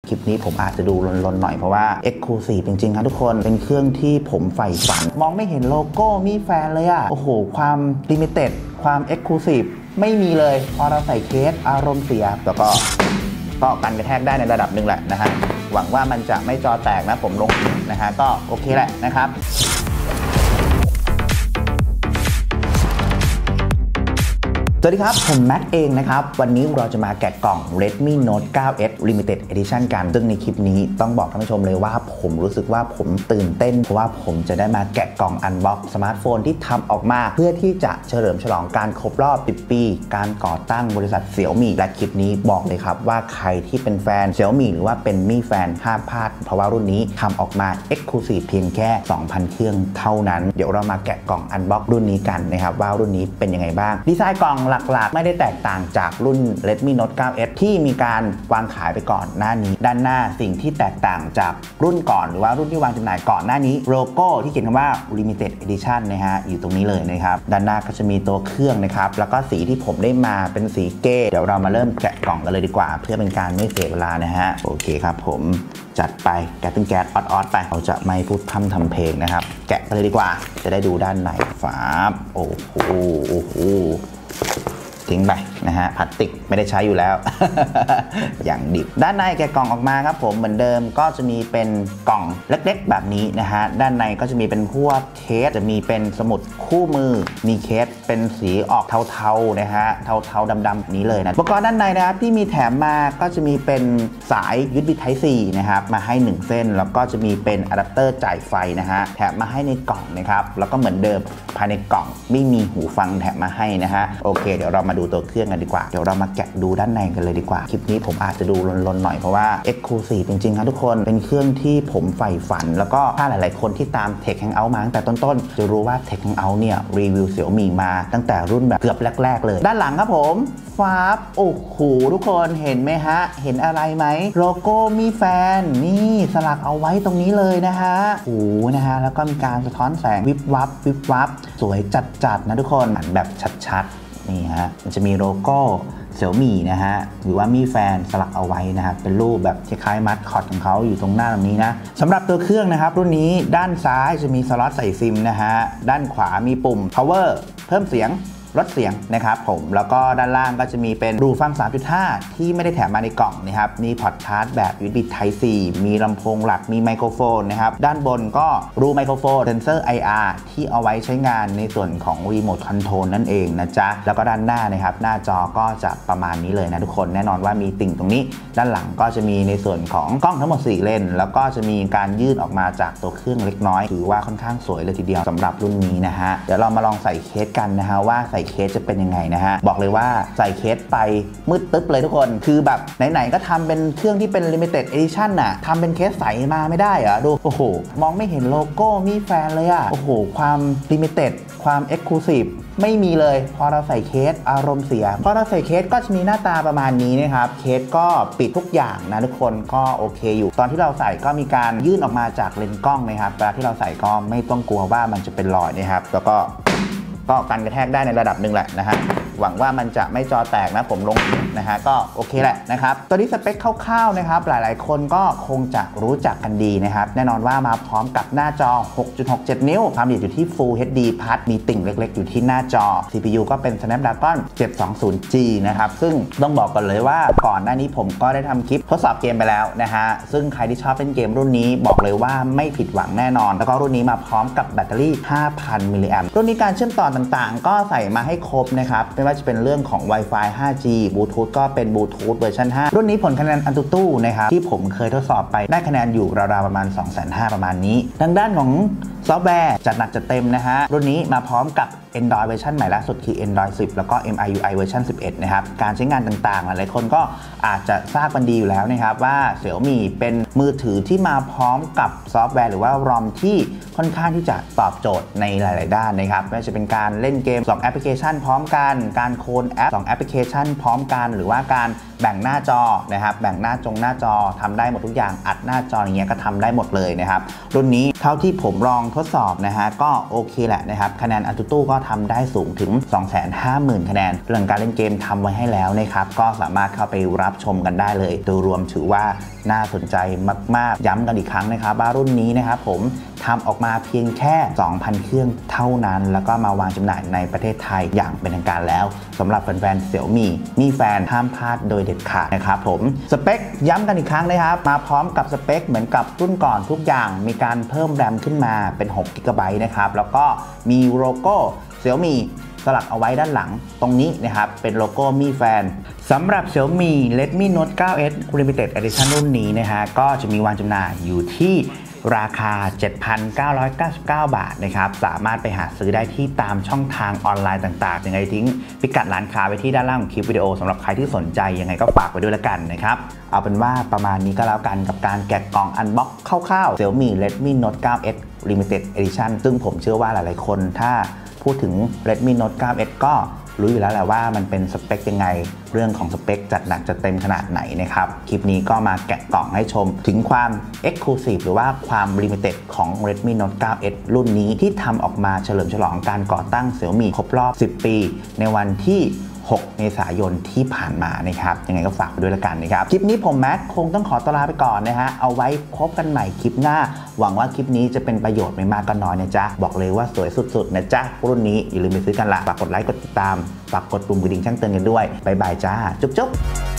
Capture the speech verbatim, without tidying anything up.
คลิปนี้ผมอาจจะดูลนๆหน่อยเพราะว่า Exclusive จริงๆครับทุกคนเป็นเครื่องที่ผมใฝ่ฝันมองไม่เห็นโลโก้มีแฟนเลยอ่ะโอ้โหความ Limited ความ Exclusive ไม่มีเลยพอเราใส่เคสอารมณ์เสียแล้วก็ก็กันกระแทกได้ในระดับหนึ่งแหละนะฮะหวังว่ามันจะไม่จอแตกนะผมลงนะฮะก็โอเคแหละนะครับสวัสดีครับผมแม็กเองนะครับวันนี้เราจะมาแกะกล่อง Redmi Note ไนน์ เอส Limited Edition กันซึ่งในคลิปนี้ต้องบอกท่านผู้ชมเลยว่าผมรู้สึกว่าผมตื่นเต้นเพราะว่าผมจะได้มาแกะกล่องอันบ็อกสมาร์ทโฟนที่ทำออกมาเพื่อที่จะเฉลิมฉลองการครบรอบสิบปีการก่อตั้งบริษัท Xiaomi และคลิปนี้บอกเลยครับว่าใครที่เป็นแฟน Xiaomi หรือว่าเป็นมี่แฟนห้ามพลาดเพราะว่ารุ่นนี้ทำออกมา Exclusive เพียงแค่ สองพัน เครื่องเท่านั้นเดี๋ยวเรามาแกะกล่องอันบ็อกรุ่นนี้กันนะครับว่ารุ่นนี้เป็นยังไงบ้างดีไซน์กล่องหลักๆไม่ได้แตกต่างจากรุ่น Redmi Note ไนน์ เอส ที่มีการวางขายไปก่อนหน้านี้ด้านหน้าสิ่งที่แตกต่างจากรุ่นก่อนหรือว่ารุ่นที่วางจำหน่ายก่อนหน้านี้โลโก้ที่เขียนคำว่า Limited Edition นะฮะอยู่ตรงนี้เลยนะครับด้านหน้าก็จะมีตัวเครื่องนะครับแล้วก็สีที่ผมได้มาเป็นสีเก้เดี๋ยวเรามาเริ่มแกะกล่องกันเลยดีกว่าเพื่อเป็นการไม่เสียเวลานะฮะโอเคครับผมจัดไปแกะเป็นแก๊สออดๆไปเราจะไม่พูดพร่ำทำเพลงนะครับแกะไปเลยดีกว่าจะได้ดูด้านในฝาโอ้โหโอ้โหทิ้งไปนะฮะพลาสติกไม่ได้ใช้อยู่แล้ว อย่างดิบด้านในแกะกล่องออกมาครับผมเหมือนเดิมก็จะมีเป็นกล่องเล็กๆแบบนี้นะฮะด้านในก็จะมีเป็นพวกเคสจะมีเป็นสมุดคู่มือมีเคสเป็นสีออกเทาๆนะฮะเทาๆดำๆนี้เลยนะอุปกรณ์ด้านในนะครับที่มีแถมมาก็จะมีเป็นสาย ยู เอส บี Type โฟร์ นะครับมาให้หนึ่งเส้นแล้วก็จะมีเป็นอะแดปเตอร์จ่ายไฟนะฮะแถมมาให้ในกล่องนะครับแล้วก็เหมือนเดิมภายในกล่องไม่มีหูฟังแถมมาให้นะฮะโอเคเดี๋ยวเรามาดูตัวเครื่องกันดีกว่าเดี๋ยวเรามาแกะดูด้านในกันเลยดีกว่าคลิปนี้ผมอาจจะดูลนๆหน่อยเพราะว่า Exclusive จริงๆครับทุกคนเป็นเครื่องที่ผมใฝ่ฝันแล้วก็ถ้าหลายๆคนที่ตาม Tech Hangout มาตั้งแต่ต้นๆจะรู้ว่า Tech Hangout เนี่ยรีวิว Xiaomi มาตั้งแต่รุ่นแบบเกือบแรกๆเลยด้านหลังครับผมฟ้าโอ้โหทุกคนเห็นไหมฮะเห็นอะไรไหมโลโก้มีแฟนนี่สลักเอาไว้ตรงนี้เลยนะฮะโอ้นะฮะแล้วก็มีการสะท้อนแสงวิบวับวิบวับสวยจัดๆนะทุกคนอ่านแบบชัดๆนี่ฮะมันจะมีโลโก้เสี่ยวมี่นะฮะหรือว่ามีแฟนสลักเอาไว้นะครับเป็นรูปแบบคล้ายๆมัดคอตของเขาอยู่ตรงหน้าตรงนี้นะสำหรับตัวเครื่องนะครับรุ่นนี้ด้านซ้ายจะมีสล็อตใส่ซิมนะฮะด้านขวามีปุ่ม power เพิ่มเสียงลดเสียงนะครับผมแล้วก็ด้านล่างก็จะมีเป็นรูฟัง สามจุดห้า ที่ไม่ได้แถมมาในกล่องนะครับมีพอร์ตชาร์จแบบ ยู เอส บี Type โฟร์ มีลำโพงหลักมีไมโครโฟนนะครับด้านบนก็รูไมโครโฟนเซนเซอร์ ไอ อาร์ ที่เอาไว้ใช้งานในส่วนของรีโมทคอนโทรลนั่นเองนะจ๊ะแล้วก็ด้านหน้านะครับหน้าจอก็จะประมาณนี้เลยนะทุกคนแน่นอนว่ามีติ่งตรงนี้ด้านหลังก็จะมีในส่วนของกล้องทั้งหมดสี่เลนแล้วก็จะมีการยืดออกมาจากตัวเครื่องเล็กน้อยถือว่าค่อนข้างสวยเลยทีเดียวสำหรับรุ่นนี้นะฮะเดี๋ยวเรามาลองใส่เคสกันนะฮะว่าใส่เคสจะเป็นยังไงนะฮะบอกเลยว่าใส่เคสไปมืดตึ๊บเลยทุกคนคือแบบไหนๆก็ทำเป็นเครื่องที่เป็น Limited Edition น่ะทำเป็นเคสใสมาไม่ได้เหรอดูโอ้โหมองไม่เห็นโลโก้มีแฟนเลยอ่ะโอ้โหความ Limited ความ Exclusive ไม่มีเลยพอเราใส่เคสอารมณ์เสียพอเราใส่เคสก็จะมีหน้าตาประมาณนี้นะครับเคสก็ปิดทุกอย่างนะทุกคนก็โอเคอยู่ตอนที่เราใส่ก็มีการยื่นออกมาจากเลนส์กล้องนะครับเวลาที่เราใส่ก็ไม่ต้องกลัวว่ามันจะเป็นรอยนะครับแล้วก็ก็กันกระแทกได้ในระดับหนึ่งแหละนะฮะหวังว่ามันจะไม่จอแตกนะผมลงนะฮะก็โอเคแหละนะครับตัวนี้สเปคคร่าวๆนะครับหลายๆคนก็คงจะรู้จักกันดีนะครับแน่นอนว่ามาพร้อมกับหน้าจอ หกจุดหกเจ็ด นิ้วความละเอียดอยู่ที่ Full เอช ดี Plus มีติ่งเล็กๆอยู่ที่หน้าจอ ซี พี ยู ก็เป็น Snapdragon เจ็ดสองศูนย์ จี นะครับซึ่งต้องบอกกันเลยว่าก่อนหน้านี้ผมก็ได้ทำคลิปทดสอบเกมไปแล้วนะฮะซึ่งใครที่ชอบเล่นเกมรุ่นนี้บอกเลยว่าไม่ผิดหวังแน่นอนแล้วก็รุ่นนี้มาพร้อมกับแบตเตอรี่ ห้าพัน มิลลิแอมป์รุ่นนี้การเชื่อมต่อต่างๆก็ใส่มาให้ครบนะครับไม่ว่าจะเป็นเรื่องของ Wi-Fi ไฟ ห้าจี Bluetooth ก็เป็น Bluetooth เวอร์ชันห้ารุ่นนี้ผลคะแนน AnTuTu นะครับที่ผมเคยทดสอบไปได้คะแนนอยู่ราวๆประมาณ สองแสนห้าหมื่น ประมาณนี้ทางด้านของซอฟต์แวร์จัดหนักจัดเต็มนะฮะรุ่นนี้มาพร้อมกับ Android เวอร์ชันใหม่ล่าสุดคือ Android สิบแล้วก็ เอ็ม ไอ ยู ไอ เวอร์ชันสิบเอ็ดนะครับการใช้งานต่างๆหลายๆคนก็อาจจะทราบกันดีอยู่แล้วนะครับว่า Xiaomi เป็นมือถือที่มาพร้อมกับซอฟต์แวร์หรือว่า รอม ที่ค่อนข้างที่จะตอบโจทย์ในหลายๆด้านนะครับไม่ว่าจะเป็นการเล่นเกมสองแอปพลิเคชันพร้อมกันการโคลนแอปสองแอปพลิเคชันพร้อมกันหรือว่าการแบ่งหน้าจอนะครับแบ่งหน้าจงหน้าจอทำได้หมดทุกอย่างอัดหน้าจออย่างเงี้ยก็ทำได้หมดเลยนะครับรุ่นนี้เท่าที่ผมลองทดสอบนะฮะก็โอเคแหละนะครับคะแนน AnTuTu ก็ทำได้สูงถึง สองแสนห้าหมื่น คะแนนเรื่องการเล่นเกมทำไว้ให้แล้วนะครับก็สามารถเข้าไปรับชมกันได้เลยโดยรวมถือว่าน่าสนใจมากๆย้ำกันอีกครั้งนะครับว่ารุ่นนี้นะครับผมทำออกมาเพียงแค่ สองพัน เครื่องเท่านั้นแล้วก็มาวางจำหน่ายในประเทศไทยอย่างเป็นทางการแล้วสำหรับแฟนๆเสี่ยวมี่มีแฟนห้ามพลาดโดยเด็ดขาดนะครับผมสเปคย้ำกันอีกครั้งนะครับมาพร้อมกับสเปคเหมือนกับรุ่นก่อนทุกอย่างมีการเพิ่มแรมขึ้นมาเป็น หก กิกะไบต์ นะครับแล้วก็มีโลโก้เสี่ยวมี่สลักเอาไว้ด้านหลังตรงนี้นะครับเป็นโลโก้มี่แฟนสำหรับ Xiaomi Redmi Note ไนน์ เอส Limited Edition รุ่นนี้นะฮะก็จะมีวางจำหน่ายอยู่ที่ราคา เจ็ดพันเก้าร้อยเก้าสิบเก้า บาทนะครับสามารถไปหาซื้อได้ที่ตามช่องทางออนไลน์ต่างๆยังไงทิ้งพิกัดร้านค้าไว้ที่ด้านล่างของคลิปวิดีโอสำหรับใครที่สนใจยังไงก็ฝากไว้ด้วยละกันนะครับเอาเป็นว่าประมาณนี้ก็แล้วกันกับการแกะกล่องอันบ็อกคร่าวๆ Xiaomi Redmi Note ไนน์ เอส Limited Edition ซึ่งผมเชื่อว่าหลายๆคนถ้าพูดถึง Redmi Note ไนน์ เอส ก็รู้อยู่แล้วแหละว่ามันเป็นสเปคยังไงเรื่องของสเปคจัดหนักจัดเต็มขนาดไหนนะครับคลิปนี้ก็มาแกะกล่องให้ชมถึงความ Exclusive หรือว่าความ Limited ของ Redmi Note ไนน์ เอส รุ่นนี้ที่ทำออกมาเฉลิมฉลองการก่อตั้ง Xiaomi ครบรอบสิบปีในวันที่หกเมษายนที่ผ่านมานะครับยังไงก็ฝากไปด้วยละกันนะครับคลิปนี้ผมแม็กคงต้องขอตัวลาไปก่อนนะฮะเอาไว้พบกันใหม่คลิปหน้าหวังว่าคลิปนี้จะเป็นประโยชน์ไม่มากก็น้อยนะจ๊ะบอกเลยว่าสวยสุดๆนะจ๊ะรุ่นนี้อย่าลืมไปซื้อกันละฝากกดไลค์กดติดตามฝากกดปุ่มกระดิ่งแจ้งเตือนกันด้วยบ๊ายบายจ้าจุ๊บๆ